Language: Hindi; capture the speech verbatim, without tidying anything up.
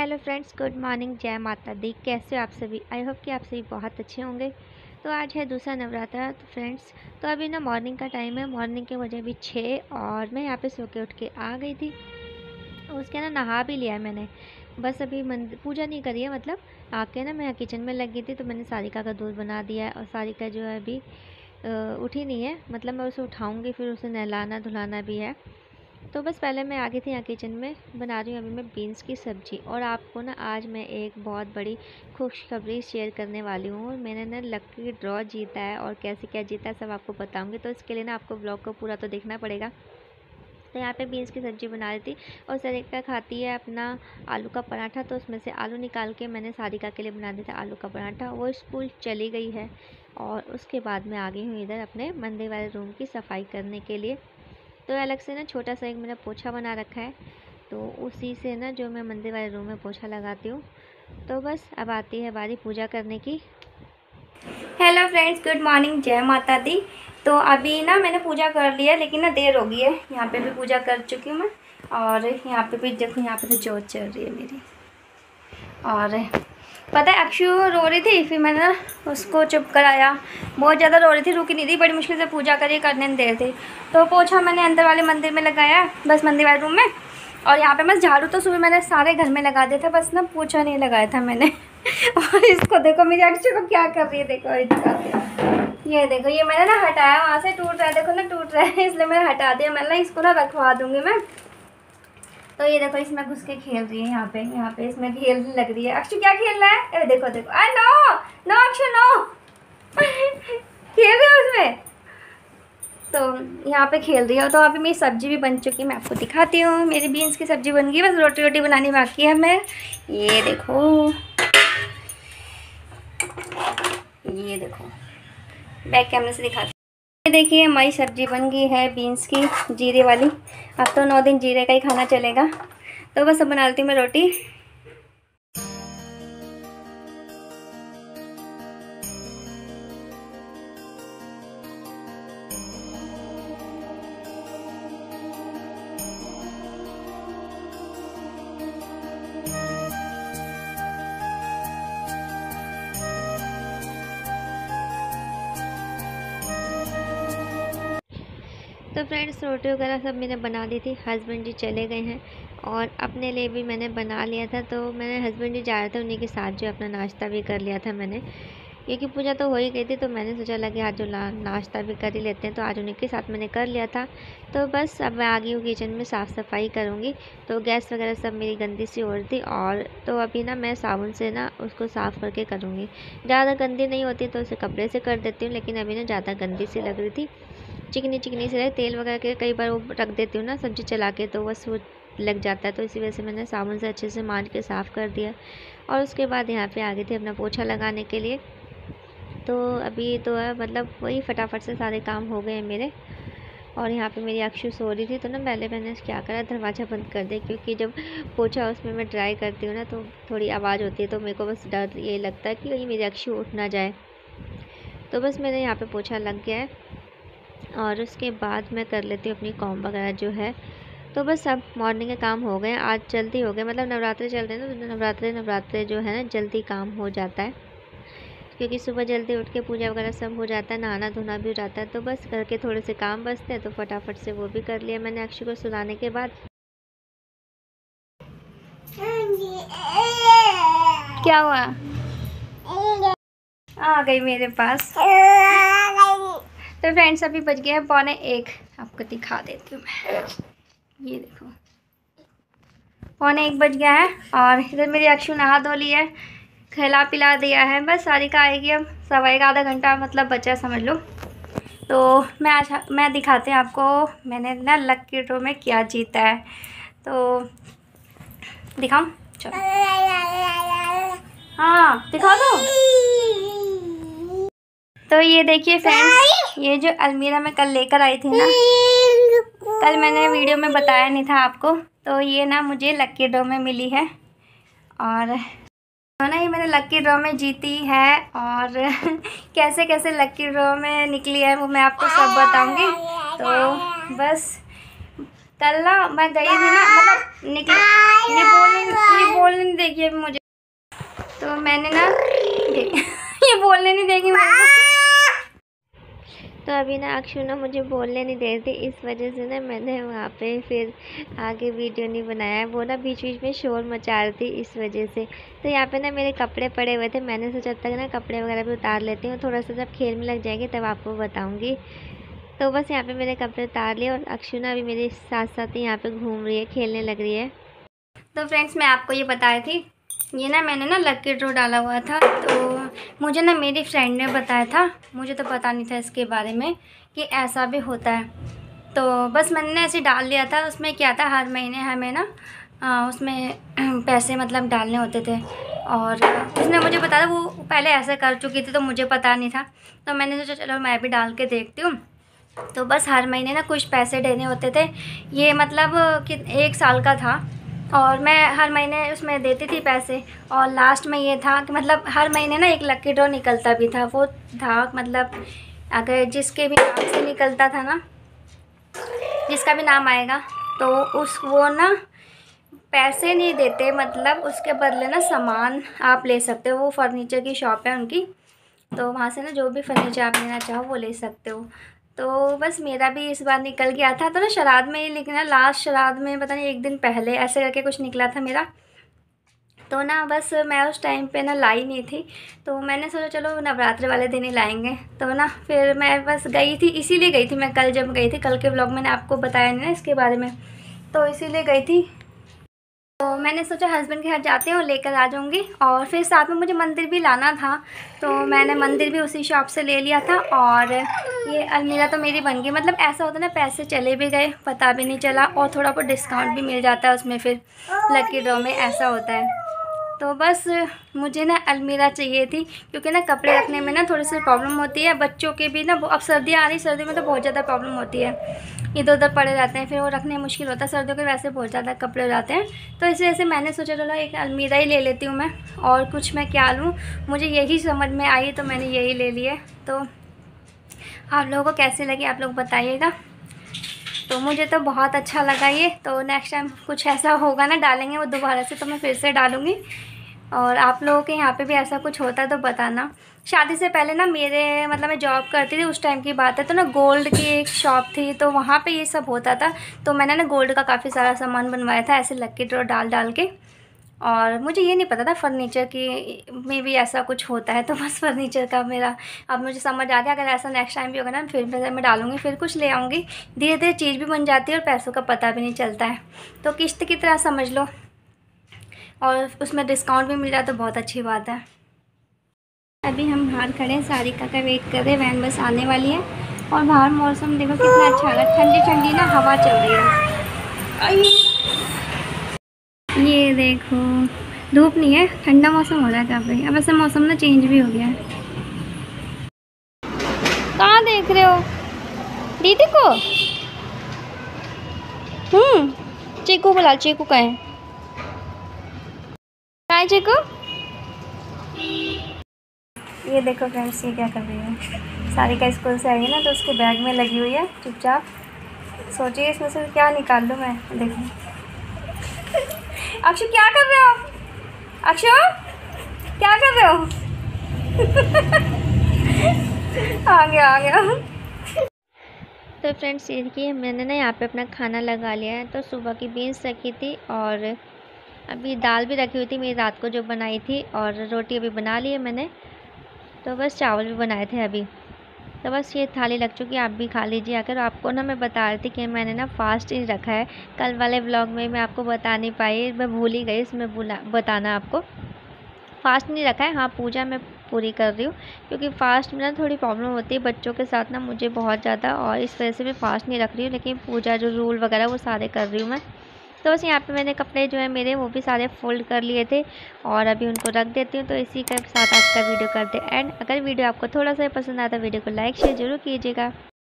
हेलो फ्रेंड्स, गुड मॉर्निंग, जय माता दी। कैसे हो आप सभी? आई होप कि आप सभी बहुत अच्छे होंगे। तो आज है दूसरा नवरात्रा। तो फ्रेंड्स, तो अभी ना मॉर्निंग का टाइम है। मॉर्निंग के बजे अभी छः और मैं यहाँ पे सो के उठ के आ गई थी। उसके ना नहा भी लिया है मैंने, बस अभी मंदिर पूजा नहीं करी है। मतलब आके ना मैं किचन में लग गई थी, तो मैंने सारिका का दूध बना दिया है। और सारिका जो है अभी उठी नहीं है, मतलब मैं उसे उठाऊँगी, फिर उसे नहलाना धुलाना भी है। तो बस पहले मैं आ गई थी यहाँ किचन में। बना रही हूँ अभी मैं बीन्स की सब्ज़ी। और आपको ना आज मैं एक बहुत बड़ी खुशखबरी शेयर करने वाली हूँ। मैंने ना लकी ड्रॉ जीता है, और कैसे क्या जीता है सब आपको बताऊँगी। तो इसके लिए ना आपको ब्लॉग को पूरा तो देखना पड़ेगा। तो यहाँ पे बीन्स की सब्ज़ी बना रही थी, और सरिका खाती है अपना आलू का पराठा। तो उसमें से आलू निकाल के मैंने सारिका के लिए बना दिया था आलू का पराठा। वो स्कूल चली गई है, और उसके बाद मैं आ गई हूँ इधर अपने मंदिर वाले रूम की सफाई करने के लिए। तो अलग से ना छोटा सा एक मेरा पोछा बना रखा है, तो उसी से ना जो मैं मंदिर वाले रूम में पोछा लगाती हूँ। तो बस अब आती है बारी पूजा करने की। हेलो फ्रेंड्स, गुड मॉर्निंग, जय माता दी। तो अभी ना मैंने पूजा कर लिया, लेकिन ना देर हो गई है। यहाँ पे भी पूजा कर चुकी हूँ मैं, और यहाँ पे भी देखो, यहाँ पे तो जोत चल रही है मेरी। और पता है अक्षु रो रही थी, फिर मैंने ना उसको चुप कराया। बहुत ज़्यादा रो रही थी, रुकी नहीं थी, बड़ी मुश्किल से पूजा करी, करने देर थी। तो पोछा मैंने अंदर वाले मंदिर में लगाया, बस मंदिर वाले रूम में। और यहाँ पे बस झाड़ू तो सुबह मैंने सारे घर में लगा दिया था, बस ना पोछा नहीं लगाया था मैंने। और इसको देखो, मेरी अक्षु को क्या कर रही है, देखो इसका। ये देखो, ये मैंने ना हटाया, वहाँ से टूट रहा है, देखो ना टूट रहा है, इसलिए मैंने हटा दिया। मैंने ना इसको ना रखवा दूँगी मैं। तो ये देखो, इसमें घुस के खेल रही है। यहाँ पे यहाँ पे इसमें खेलने लग रही है। अक्षु क्या खेल रहा है? अरे देखो देखो, अरे नो नो अक्षु नो। खेल रहे हो उसमें, तो यहाँ पे खेल रही है। तो अभी मेरी सब्जी भी बन चुकी है, मैं आपको दिखाती हूँ। मेरी बीन्स की सब्जी बन गई, बस रोटी रोटी बनानी बाकी है। मैं ये देखो, ये देखो बैक कैमरे से दिखाती हूँ। ये देखिए, हमारी सब्जी बन गई है बीन्स की, जीरे वाली। अब तो नौ दिन जीरे का ही खाना चलेगा। तो बस अब बना लेती हूँ मैं रोटी। तो फ्रेंड्स, रोटी वगैरह सब मैंने बना दी थी। हस्बैंड जी चले गए हैं, और अपने लिए भी मैंने बना लिया था। तो मैंने हस्बैंड जी जा रहे थे, उन्हीं के साथ जो अपना नाश्ता भी कर लिया था मैंने, क्योंकि पूजा तो हो ही गई थी। तो मैंने सोचा लगे आज जो नाश्ता भी कर ही लेते हैं, तो आज उन्हीं के साथ मैंने कर लिया था। तो बस अब मैं आ गई हूँ किचन में, साफ़ सफाई करूँगी। तो गैस वगैरह सब मेरी गंदी सी हो रही थी, और तो अभी ना मैं साबुन से ना उसको साफ़ करके करूँगी। ज़्यादा गंदी नहीं होती तो उसे कपड़े से कर देती हूँ, लेकिन अभी ना ज़्यादा गंदी सी लग रही थी, चिकनी चिकनी से। तेल वगैरह के कई बार वो रख देती हूँ ना सब्ज़ी चला के, तो बस वो लग जाता है। तो इसी वजह से मैंने साबुन से अच्छे से मांज के साफ़ कर दिया। और उसके बाद यहाँ पे आ गई थी अपना पोछा लगाने के लिए। तो अभी तो है, मतलब वही फटाफट से सारे काम हो गए हैं मेरे। और यहाँ पे मेरी अक्षु सो रही थी, तो ना पहले मैंने क्या करा, दरवाज़ा बंद कर दिया, क्योंकि जब पोछा उसमें मैं ड्राई करती हूँ ना, तो थोड़ी आवाज़ होती है। तो मेरे को बस डर ये लगता है कि वही मेरी अक्षु उठ ना जाए। तो बस मेरे यहाँ पे पोछा लग गया है, और उसके बाद मैं कर लेती हूँ अपनी कॉम वगैरह जो है। तो बस अब मॉर्निंग के काम हो गए, आज जल्दी हो गए। मतलब नवरात्रे चल रहे हैं ना, तो नवरात्रे नवरात्रे जो है ना जल्दी काम हो जाता है, क्योंकि सुबह जल्दी उठ के पूजा वगैरह सब हो जाता है, नहाना धोना भी हो जाता है। तो बस घर के थोड़े से काम बचते हैं, तो फटाफट से वो भी कर लिया मैंने अक्षु को सुलाने के बाद। क्या हुआ? आ गई मेरे पास। तो फ्रेंड्स, अभी बज गया है पौने एक। आपको दिखा देती हूँ मैं, ये देखो पौने एक बज गया है। और इधर मेरी अक्षु नहा धो ली है, खिला पिला दिया है। बस सारिका आएगी अब, सवा एक आधा घंटा मतलब बचा समझ लो। तो मैं आज मैं दिखाते हैं आपको मैंने ना लकी ड्रॉ में क्या जीता है। तो दिखाऊं? चलो, हाँ दिखा दो। तो ये देखिए फ्रेंड्स, ये जो अलमीरा में कल लेकर आई थी ना, कल मैंने वीडियो में बताया नहीं था आपको, तो ये ना मुझे लकी ड्रॉ में मिली है। और तो ना ये मैंने लकी ड्रॉ में जीती है, और कैसे कैसे लकी ड्रॉ में निकली है वो मैं आपको सब बताऊंगी। तो बस कल ना मैं गई थी ना, मतलब निकल ये बोलने ये बोलने नहीं देगी अभी मुझे, तो मैंने ना ये बोलने नहीं देगी मुझे। तो अभी ना अक्षु ना मुझे बोलने नहीं दे रही थी, इस वजह से ना मैंने वहाँ पे फिर आगे वीडियो नहीं बनाया। वो ना बीच बीच में शोर मचा रही थी, इस वजह से। तो यहाँ पे ना मेरे कपड़े पड़े हुए थे, मैंने सोचा तक ना कपड़े वगैरह भी उतार लेती हूँ, थोड़ा सा जब खेल में लग जाएंगे तब आपको बताऊँगी। तो बस यहाँ पे मैंने कपड़े उतार लिए और अक्षु ना अभी मेरे साथ साथ ही यहाँ पे घूम रही है, खेलने लग रही है। तो फ्रेंड्स मैं आपको ये बताई थी, ये ना मैंने ना लकी ड्रॉ डाला हुआ था, तो मुझे ना मेरी फ्रेंड ने बताया था, मुझे तो पता नहीं था इसके बारे में कि ऐसा भी होता है। तो बस मैंने ना ऐसे डाल लिया था। उसमें क्या था, हर महीने हमें ना आ, उसमें पैसे मतलब डालने होते थे, और उसने मुझे बताया, वो पहले ऐसा कर चुकी थी तो मुझे पता नहीं था, तो मैंने सोचा चलो मैं भी डाल के देखती हूँ। तो बस हर महीने ना कुछ पैसे देने होते थे, ये मतलब कि एक साल का था, और मैं हर महीने उसमें देती थी पैसे। और लास्ट में ये था कि मतलब हर महीने ना एक लकी ड्रॉ निकलता भी था। वो था मतलब अगर जिसके भी नाम से निकलता था ना, जिसका भी नाम आएगा, तो उस वो ना पैसे नहीं देते, मतलब उसके बदले ना सामान आप ले सकते हो। वो फर्नीचर की शॉप है उनकी, तो वहाँ से ना जो भी फर्नीचर आप लेना चाहो वो ले सकते हो। तो बस मेरा भी इस बार निकल गया था, तो ना श्राद्ध में ही लिखना, लास्ट श्राद्ध में पता नहीं एक दिन पहले ऐसे करके कुछ निकला था मेरा। तो ना बस मैं उस टाइम पे ना लाई नहीं थी, तो मैंने सोचा चलो नवरात्रि वाले दिन ही लाएंगे। तो ना फिर मैं बस गई थी, इसीलिए गई थी मैं कल, जब गई थी कल के व्लॉग मैंने आपको बताया नहीं ना इसके बारे में, तो इसीलिए गई थी। तो मैंने सोचा हस्बैंड के घर जाते हैं और लेकर आ जाऊंगी, और फिर साथ में मुझे मंदिर भी लाना था, तो मैंने मंदिर भी उसी शॉप से ले लिया था। और ये अलमीरा तो मेरी बन गई, मतलब ऐसा होता है ना पैसे चले भी गए पता भी नहीं चला, और थोड़ा बहुत डिस्काउंट भी मिल जाता है उसमें, फिर लकी ड्रॉ में ऐसा होता है। तो बस मुझे ना अलमीरा चाहिए थी, क्योंकि ना कपड़े रखने में ना थोड़ी सी प्रॉब्लम होती है, बच्चों के भी ना, अब सर्दियाँ आ रही, सर्दियों में तो बहुत ज़्यादा प्रॉब्लम होती है, इधर उधर पड़े रहते हैं, फिर वो रखने मुश्किल होता है। सर्दियों के वैसे बहुत ज़्यादा कपड़े हो जाते हैं, तो इस वजह से मैंने सोचा चलो एक अलमीरा ही ले लेती हूँ मैं, और कुछ मैं क्या लूँ, मुझे यही समझ में आई तो मैंने यही ले लिया। तो आप लोगों को कैसे लगी आप लोग बताइएगा। तो मुझे तो बहुत अच्छा लगा ये। तो नेक्स्ट टाइम कुछ ऐसा होगा ना डालेंगे वो दोबारा से, तो मैं फिर से डालूँगी। और आप लोगों के यहाँ पे भी ऐसा कुछ होता है तो बताना। शादी से पहले ना मेरे मतलब मैं जॉब करती थी उस टाइम की बात है, तो ना गोल्ड की एक शॉप थी, तो वहाँ पे ये सब होता था। तो मैंने ना गोल्ड का काफ़ी सारा सामान बनवाया था ऐसे लकी ड्रॉ डाल डाल के। और मुझे ये नहीं पता था फर्नीचर की में भी ऐसा कुछ होता है, तो बस फर्नीचर का मेरा अब मुझे समझ आ गया। अगर ऐसा नेक्स्ट टाइम भी होगा ना फिर मैं डालूँगी, फिर कुछ ले आऊँगी। धीरे धीरे चीज़ भी बन जाती है और पैसों का पता भी नहीं चलता है, तो किस्त की तरह समझ लो, और उसमें डिस्काउंट भी मिल रहा है तो बहुत अच्छी बात है। अभी हम बाहर खड़े हैं, सारिका का वेट कर रहे हैं, वैन बस आने वाली है। और बाहर मौसम देखो कितना अच्छा लगा, ठंडी ठंडी ना हवा चल रही है। ये देखो धूप नहीं है, ठंडा मौसम हो रहा है काफ़ी। अब ऐसे मौसम ना चेंज भी हो गया है। कहाँ देख रहे हो दीदी को? हम्म चीकू बुला, चीकू का है, कहाँ है चीकू? ये देखो फ्रेंड्स ये क्या कर रही है, सारिका स्कूल से आई है ना, तो उसके बैग में लगी हुई है चुपचाप। सोचिए इसमें से क्या निकाल लूँ मैं। देखो अक्षु क्या कर रहे हो, अक्षु क्या कर रहे हो? आ गया आ गया। तो फ्रेंड्स ये देखिए मैंने ना यहाँ पे अपना खाना लगा लिया है। तो सुबह की बीन्स रखी थी, और अभी दाल भी रखी हुई थी मेरी रात को जो बनाई थी, और रोटी अभी बना ली है मैंने। तो बस चावल भी बनाए थे अभी। तो बस ये थाली लग चुकी है, आप भी खा लीजिए आकर। आपको ना मैं बता रही थी कि मैंने ना फास्ट ही रखा है, कल वाले व्लॉग में मैं आपको बता नहीं पाई, मैं भूल ही गई इसमें बुला बताना आपको। फास्ट नहीं रखा है, हाँ पूजा मैं पूरी कर रही हूँ, क्योंकि फ़ास्ट में ना थोड़ी प्रॉब्लम होती है बच्चों के साथ ना मुझे बहुत ज़्यादा, और इस वजह से मैं फ़ास्ट नहीं रख रही हूँ। लेकिन पूजा जो रूल वगैरह वो सारे कर रही हूँ मैं। तो बस यहाँ पे मैंने कपड़े जो है मेरे वो भी सारे फोल्ड कर लिए थे, और अभी उनको रख देती हूँ। तो इसी के साथ आज का वीडियो करते एंड। अगर वीडियो आपको थोड़ा सा पसंद आया तो वीडियो को लाइक शेयर ज़रूर कीजिएगा।